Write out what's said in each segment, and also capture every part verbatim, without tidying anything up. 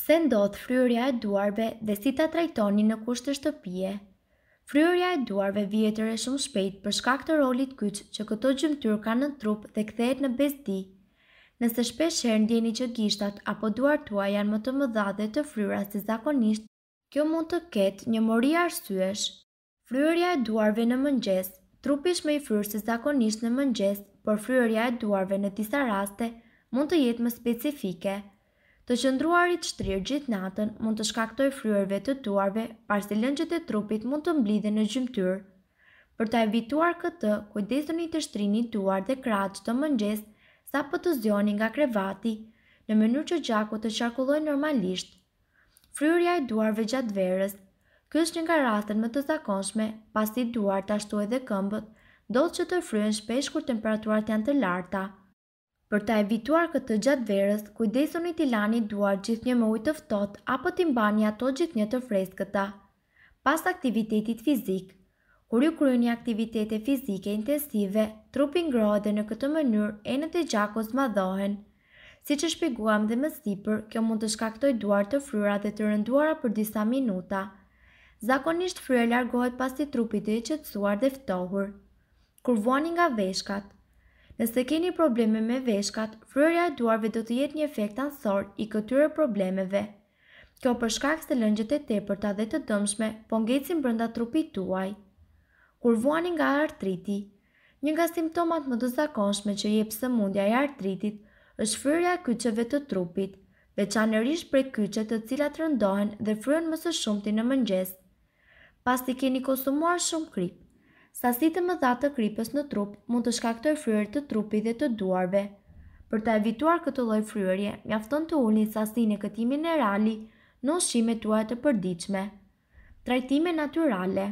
Se ndodh fryrja e duarve dhe si ta trajtoni në kushte shtëpie. Fryrja e duarve vjetër e shumë shpejt për shkak të rolit kyç që këto gjymtyr kanë në trup dhe kthehet në bezdi. Nëse shpesh herë ndjeni që gishtat apo duart tuaj janë më të mëdha dhe të fryra se zakonisht, kjo mund të ketë një mori arsyesh. Fryrja e duarve në mëngjes. Trupi është më i fryrë se zakonisht në mëngjes, por fryrja e duarve në disa raste mund të jetë më specifike. Të qëndruarit shtrirë gjithë natën mund të shkaktoj fryrëve të duarve, pasi lëngjet e trupit mund të mblidhen në gjymtyr. Për ta evituar këtë, kujdesuni të shtrini duar dhe krahët çdo mëngjes sapo të zgjoheni nga krevati, në mënyrë që gjaku të qarkullojë normalisht. Fryrja e duarve gjatë verës. Ky është një nga rastet më të zakonshme, pasi duart ashtu edhe këmbët ndodh që të fryhen shpesh kur temperaturat janë të larta. Për ta evituar këtë gjatë verës, kujdesuni t'i lani duart gjithnjë me ujë të ftohtë apo t'i mbani ato gjithnjë të freskëta. Pas aktivitetit fizik. Kur ju kryeni aktivitete fizike intensive, trupi ngrohet dhe në këtë mënyrë enët e gjakut zmadhohen. Siç e shpjeguam dhe më sipër, kjo mund të shkaktojë duar të fryra dhe të rënduara për disa minuta. Zakonisht fryrja largohet pasi trupi të i qetësuar dhe ftohur. Kur vuani nga veshkat. Nëse keni probleme me veshkat, fryrja e duarve do të jetë një efekt ansor i këtyre problemeve. Kjo për shkak se lëngjet e tepërta dhe të dëmshme po ngecin brenda trupit tuaj. Kur vuani nga artriti. Një nga simptomat më të zakonshme që jep sëmundja e artritit është fryrja e kyçeve të trupit, veçanërisht prej kyçe të cilat rëndohen dhe fryhen më së shumti në mëngjes. Pasi keni konsumuar shumë krip. Sasitë më dha të kripës në trup mund të shkaktoj fryrje të trupit dhe të duarve. Për ta evituar këtë lloj fryrje, mjafton të ulni sasinë e këtij minerali në ushqimet tuaja të përditshme. Trajtime natyrale.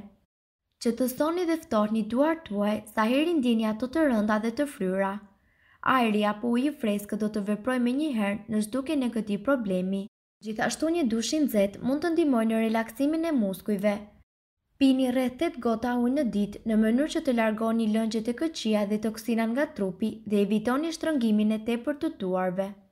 Qetësoni dhe ftohni duart tuaj sa herë ndjeni ato të rënda dhe të fryra. Ajri apo uji i freskët do të veprojë menjëherë në zhdukjen e këtij problemi. Gjithashtu një dush i nxehtë mund të ndihmojë në relaksimin e muskujve. Pini rreth tetë gota ujë në ditë në mënyrë që të largoni lëngjet e këqija dhe toksinat nga trupi dhe evitoni shtrëngimin e tepërt të duarve.